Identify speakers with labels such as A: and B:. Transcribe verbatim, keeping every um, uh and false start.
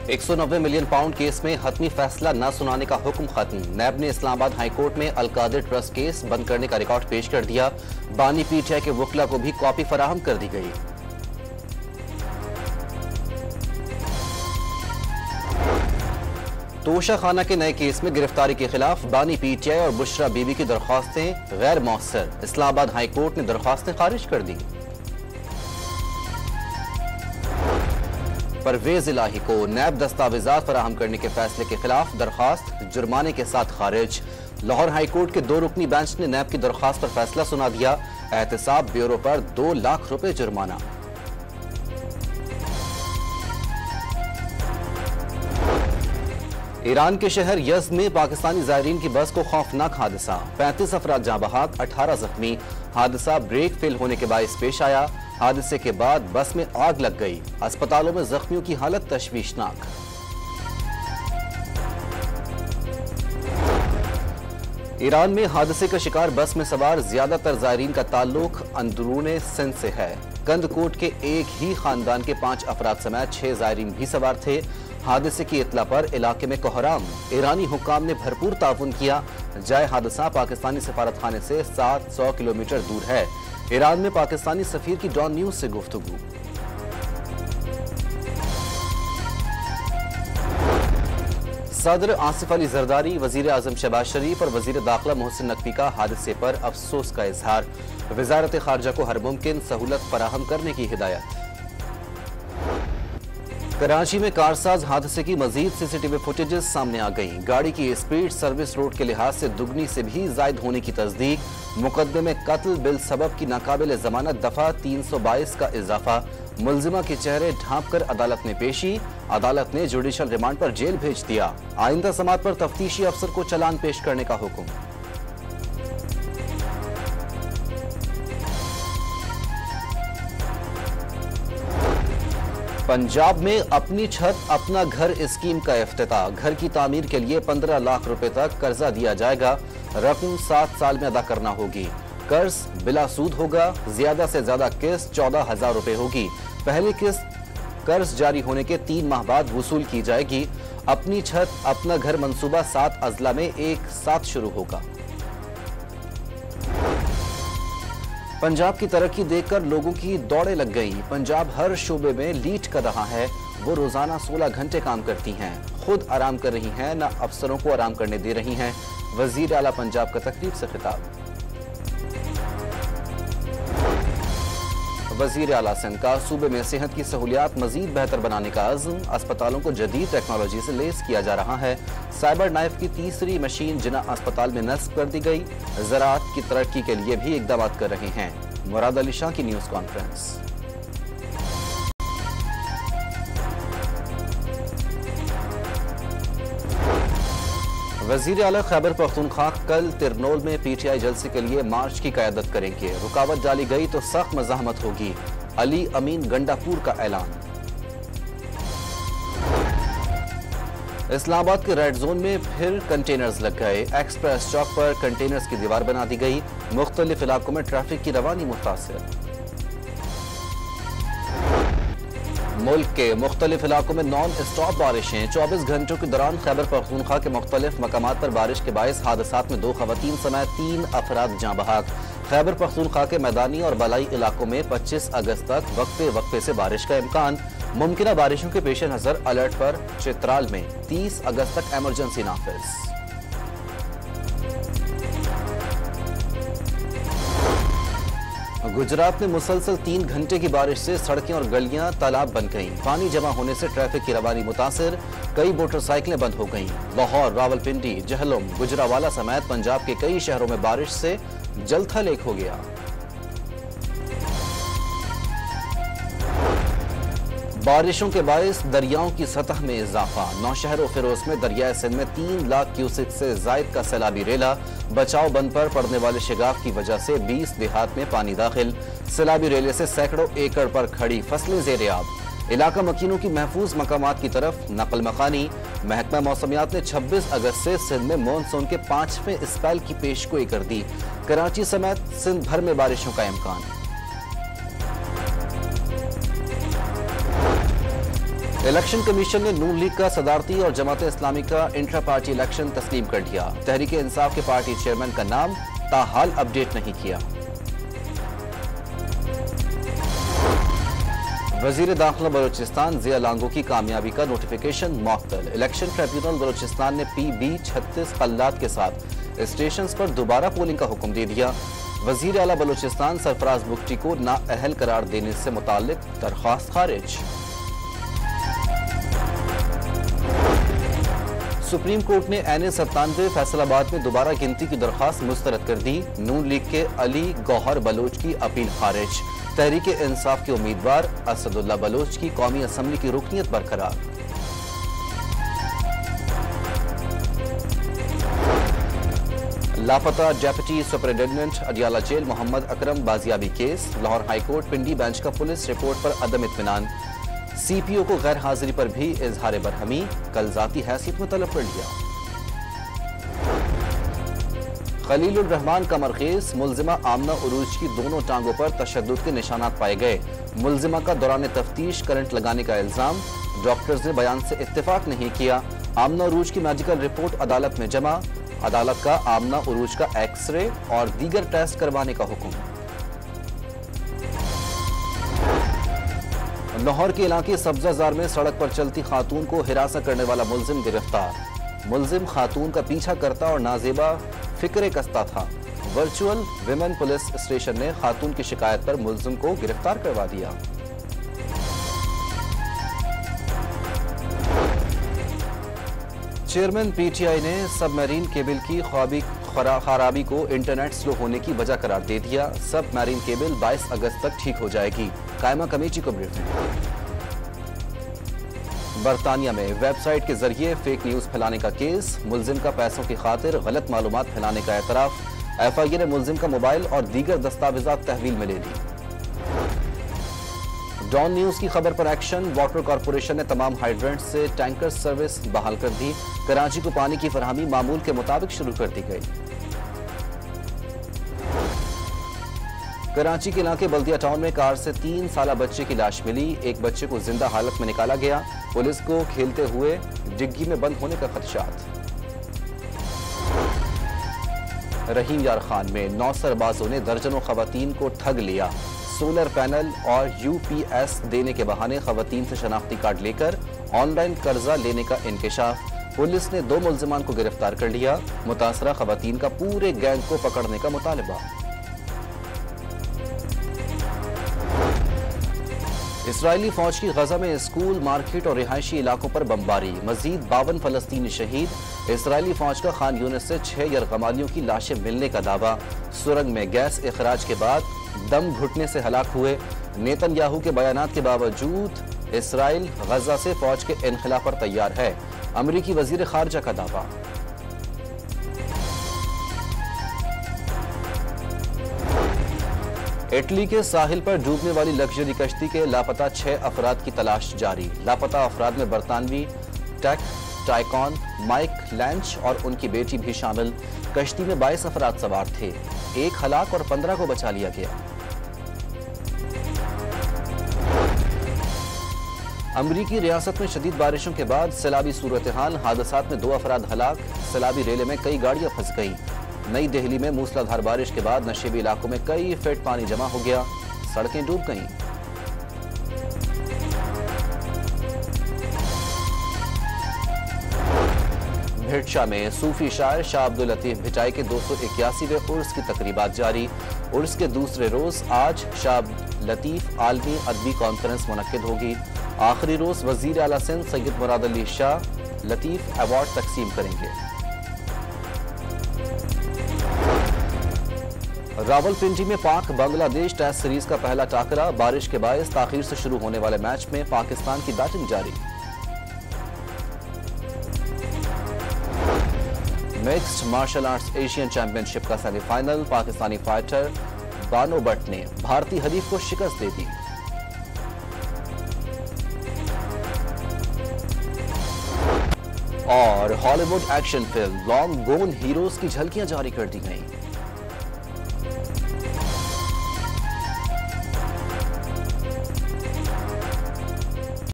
A: एक सौ नब्बे मिलियन पाउंड केस में हतमी फैसला न सुनाने का हुक्म खत्म। नैब ने इस्लामाबाद हाईकोर्ट में अलकादिर ट्रस्ट केस बंद करने का रिकॉर्ड पेश कर दिया। बानी पीटीआई के वकला को भी कॉपी फराहम कर दी गई। तोशा खाना के नए केस में गिरफ्तारी के खिलाफ बानी पीटीआई और बुशरा बीबी की दरख्वास्तें गैर मौसर। इस्लामाबाद हाईकोर्ट ने दरख्वास्तें खारिज कर दी। परवेज इलाही को नैब दस्तावेजात फराहम करने के फैसले के खिलाफ दरख्वास्त जुर्माने के साथ खारिज। लाहौर हाईकोर्ट के दो रुकनी बेंच ने नैब की दरख्वास्त पर फैसला सुना दिया। एहतसाब ब्यूरो पर दो लाख रुपए जुर्माना। ईरान के शहर यज़्द में पाकिस्तानी ज़ायरीन की बस को खौफनाक हादसा। पैंतीस अफराद जाँ बहक, अठारह जख्मी। हादसा ब्रेक फेल होने के बायस पेश आया। हादसे के बाद बस में आग लग गई। अस्पतालों में जख्मियों की हालत तशवीशनाक। ईरान में हादसे का शिकार बस में सवार ज्यादातर ज़ायरीन का ताल्लुक अंदरूने सिंध से है। कंदकोट के एक ही खानदान के पांच अफराद समेत छह ज़ायरीन भी सवार थे। हादसे की इत्ला पर इलाके में कोहराम। ईरानी हुक्काम ने भरपूर ताउन किया। जाए हादसा पाकिस्तानी सफारत खाने से सात सौ किलोमीटर दूर है। ईरान में पाकिस्तानी सफीर की डॉन न्यूज से गुफ्तगू। सदर आसिफ अली जरदारी, वजीर आजम शहबाज शरीफ और वजीर दाखिला मोहसिन नकवी का हादसे पर अफसोस का इजहार। वजारत खारजा को हर मुमकिन सहूलत फराहम करने की हिदायत। कराची में कारसाज हादसे की मजीद सीसीटीवी फुटेजेस सामने आ गई। गाड़ी की स्पीड सर्विस रोड के लिहाज से दुगनी से भी जायद होने की तस्दीक। मुकदमे में कत्ल बिल सबब की नाकाबिल जमानत दफा तीन सौ बाईस का इजाफा। मुलजिमा के चेहरे ढांप कर अदालत में पेशी। अदालत ने जुडिशल रिमांड पर जेल भेज दिया। आइंदा समात पर तफ्तीशी अफसर को चालान पेश करने का हुक्म। पंजाब में अपनी छत अपना घर स्कीम का इफ्तिताह। घर की तामीर के लिए पंद्रह लाख रुपए तक कर्जा दिया जाएगा। रकम सात साल में अदा करना होगी। कर्ज बिला सूद होगा। ज्यादा से ज्यादा किस्त चौदह हजार रुपए होगी। पहली किस्त कर्ज जारी होने के तीन माह बाद वसूल की जाएगी। अपनी छत अपना घर मंसूबा सात अजला में एक साथ शुरू होगा। पंजाब की तरक्की देखकर लोगों की दौड़े लग गई। पंजाब हर शोबे में लीड कर रहा है। वो रोजाना सोलह घंटे काम करती हैं, खुद आराम कर रही हैं, न अफसरों को आराम करने दे रही हैं। वजीर आला पंजाब का तकरीब से खिताब। वजीर आला सिंध का सूबे में सेहत की सहूलियात मजीद बेहतर बनाने का अज़्म। अस्पतालों को जदीद टेक्नोलॉजी से लेस किया जा रहा है। साइबर नाइफ की तीसरी मशीन जिना अस्पताल में नस्ब कर दी गई। ज़राअत की तरक्की के लिए भी इकदाम कर रहे हैं। मुराद अली शाह की न्यूज कॉन्फ्रेंस। वजीर आला खैबर पख्तूनख्वा कल तिरनोल में पीटीआई जलसे के लिए मार्च की क़यादत करेंगे। रुकावट डाली गई तो सख्त मज़ाहमत होगी। अली अमीन गंडापुर का ऐलान। इस्लामाबाद के रेड जोन में फिर कंटेनर्स लग गए। एक्सप्रेस चौक पर कंटेनर्स की दीवार बना दी गई। मुख्तलिफ इलाकों में ट्रैफिक की रवानी मुतासिर। मुल्क के मुख्तलिफ इलाकों में नॉन स्टॉप बारिशें। चौबीस घंटों के दौरान खैबर पख्तूनख्वा के मुख्तलिफ मकामात पर बारिश के बायस हादसात में दो खवातीन समेत तीन अफराद जाँ बहक। खैबर पख्तूनख्वा के मैदानी और बलाई इलाकों में पच्चीस अगस्त तक वक्फे वक्फे से बारिश का इम्कान। मुमकिन बारिशों के पेश नजर अलर्ट पर चित्राल में तीस अगस्त तक एमरजेंसी नाफिज। गुजरात में मुसलसल तीन घंटे की बारिश से सड़कें और गलियां तालाब बन गईं। पानी जमा होने से ट्रैफिक की रवानी मुतासिर। कई मोटरसाइकिलें बंद हो गईं। लाहौर, रावलपिंडी, जहलुम, गुजरावाला समेत पंजाब के कई शहरों में बारिश से जलथल हो गया। बारिशों के बायस दरियाओं की सतह में इजाफा। नौशहर फिरोज में दरियाए सिंध में तीन लाख क्यूसेक से जायद का सैलाबी रेला। बचाव बंद पर पड़ने वाले शिगाफ की वजह से बीस देहात में पानी दाखिल। सैलाबी रेले से सैकड़ों एकड़ पर खड़ी फसलें ज़ेर-ए-आब। इलाका मकीनों की महफूज मकामात की तरफ नकल मकानी। महकमा मौसमियात ने छब्बीस अगस्त से सिंध में मानसून के पांचवें स्पेल की पेशगोई कर दी। कराची समेत सिंध भर में बारिशों का इम्कान। इलेक्शन कमीशन ने नून लीग का सदारती और जमात इस्लामी का इंट्रा पार्टी इलेक्शन तस्लीम कर दिया। तहरीक इंसाफ के पार्टी चेयरमैन का नाम ताहाल अपडेट नहीं किया। वजीर दाखिला बलूचिस्तान जिया लांगो की कामयाबी का नोटिफिकेशन मुअत्तल। इलेक्शन ट्रिब्यूनल बलूचिस्तान ने पी बी छत्तीस कल्लात के साथ स्टेशन पर दोबारा पोलिंग का हुक्म दे दिया। वजीर आला बलूचिस्तान सरफराज बुगटी को नाअहल करार देने से मुताल्लिक दरख्वास्त खारिज। सुप्रीम कोर्ट ने एन ए सत्तानवे फैसलाबाद में दोबारा गिनती की दरख्वास्त मुस्तरद कर दी। नून लीग के अली गौहर बलोच की अपील खारिज। तहरीक इंसाफ के उम्मीदवार असदुल्ला बलोच की कौमी असम्बली की रुकनीत बरकरार। लापता deputy superintendent Adiala jail Mohammad Akram बाजियाबी case. Lahore high court Pindi bench का पुलिस रिपोर्ट पर अदम इत्मीनान। सीपीओ को गैर हाजिरी पर भी इजहार बरहमी। कल जाती हैसियत में तलब कर लिया। खलीलुर रहमान का मरखेज। मुलजिमा आमना उरूज की दोनों टांगों पर तशद्दुद के निशानात पाए गए। मुलजिमा का दौरान तफ्तीश करंट लगाने का इल्जाम। डॉक्टर्स ने बयान से इत्तेफाक नहीं किया। आमना उरूज की मेडिकल रिपोर्ट अदालत में जमा। अदालत का आमना उरूज का एक्सरे और दीगर टेस्ट करवाने का हुक्म। लाहौर के इलाके सब्जाजार में सड़क पर चलती खातून को हिरासत करने वाला मुलजिम गिरफ्तार। मुलजिम खातून का पीछा करता और नाजेबा फिक्रे कसता था। वर्चुअल विमेन पुलिस स्टेशन ने खातून की शिकायत पर मुलजिम को गिरफ्तार करवा दिया। चेयरमैन पीटीआई ने सबमरीन केबल की ख्वाबी खराबी को इंटरनेट स्लो होने की वजह करार दे दिया। सबमरीन केबल बाईस अगस्त तक ठीक हो जाएगी। कायमा कमेटी को ब्रीफिंग। बरतानिया में वेबसाइट के जरिए फेक न्यूज फैलाने का केस। मुलजिम का पैसों की खातिर गलत मालूमात फैलाने का एतराफ। एफआईए ने मुलजिम का मोबाइल और दीगर दस्तावेजात तहवील में ले ली। डॉन न्यूज की खबर पर एक्शन। वाटर कॉर्पोरेशन ने तमाम हाइड्रेंट से टैंकर सर्विस बहाल कर दी। कराची को पानी की फरहमी मामूल के मुताबिक शुरू कर दी गई। कराची के इलाके बल्दिया टाउन में कार से तीन साला बच्चे की लाश मिली। एक बच्चे को जिंदा हालत में निकाला गया। पुलिस को खेलते हुए डिग्गी में बंद होने का खदशात। रहीम यार खान में नौ सरबाजों ने दर्जनों खवातीन को ठग लिया। सोलर पैनल और यूपीएस देने के बहाने खवातीन से शनाख्ती कार्ड लेकर ऑनलाइन कर्जा लेने का इंकशाफ। पुलिस ने दो मुलजिमान को गिरफ्तार कर लिया। मुतासरा खवातीन का पूरे गैंग को पकड़ने का मुतालबा। इसराइली फौज की गजा में स्कूल, मार्केट और रिहायशी इलाकों पर बमबारी। मजीद बावन फलस्तीनी शहीद। इसराइली फौज का खान यूनिस से छह यरगमालियों की लाशें मिलने का दावा। सुरंग में गैस इखराज के बाद दम घुटने से हलाक हुए। नेतन्याहू के बयानात के बावजूद इसराइल गजा से फौज के इनखला पर तैयार है। अमरीकी वजीर खारजा का दावा। इटली के साहिल पर डूबने वाली लग्जरी कश्ती के लापता छह अफराद की तलाश जारी। लापता अफराद में बरतानवी टेक टाइकॉन माइक लैंच और उनकी बेटी भी शामिल। कश्ती में बाईस अफराद सवार थे। एक हलाक और पंद्रह को बचा लिया गया। अमरीकी रियासत में शदीद बारिशों के बाद सैलाबी सूरत हाल। हादसात में दो अफराद हलाक। सैलाबी रेले में कई गाड़ियां फंस गईं। नई दिल्ली में मूसलाधार बारिश के बाद नशेबी इलाकों में कई फीट पानी जमा हो गया। सड़कें डूब गईं। भिटशा में सूफी शायर शाह अब्दुल लतीफ भिटाई के दो सौ इक्यासीवें उर्स की तकरीबात जारी। उर्स के दूसरे रोज आज शाह लतीफ आलमी अदबी कॉन्फ्रेंस मुनक्किद होगी। आखिरी रोज वजीर आला सिंध सैयद मुराद अली शाह लतीफ अवार्ड तकसीम करेंगे। रावलपिंडी में पाक बांग्लादेश टेस्ट सीरीज का पहला टाकरा। बारिश के बायस ताखीर से शुरू होने वाले मैच में पाकिस्तान की बैटिंग जारी। Mixed martial arts Asian championship का सेमीफाइनल। पाकिस्तानी फाइटर बानो भट्ट ने भारतीय हरीफ को शिकस्त दे दी। और Hollywood action film Long Gone Heroes की झलकियां जारी कर दी गईं।